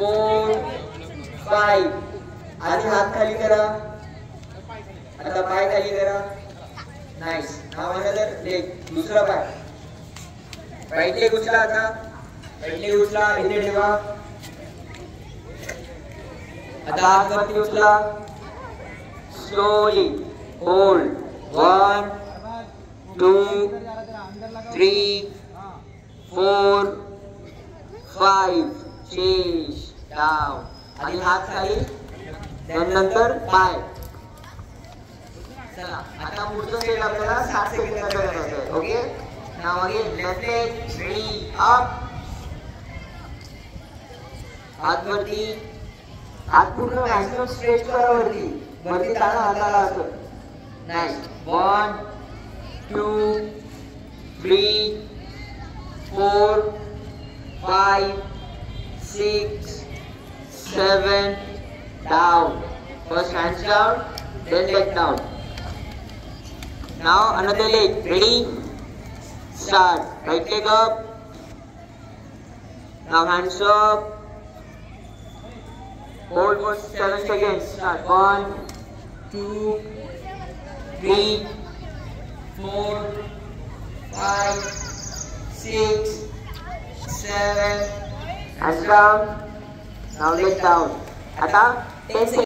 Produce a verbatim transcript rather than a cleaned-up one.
Four five. आधी हात खाली करा. आता पाय खाली करा. नाइस. Now another leg. दुसरा पाय. राइट लेग उचला. आता राइट लेग उचला. इथे ठेवा. आता हात वरती उचला. Slowly hold. One two three four five. Change down. आधी हात खाली नंतर पाय. चला आता पुढचं सेट आपल्याला साठ सेकंदाचं करायचं आहे. Okay. Now again left leg ready up. हात वरती. हात पूर्ण मॅक्सिमम स्ट्रेच करा. वरती वरती ताणा हाताला असं. Nice. One two three four five six seven. Down. First hands down, then leg down. Now another leg. Ready? Start. Right leg up. Now hands up. Hold for seven seconds. Start. One, two, three, four, five, six, seven. Hands down. Now leg down. आता ten seconds.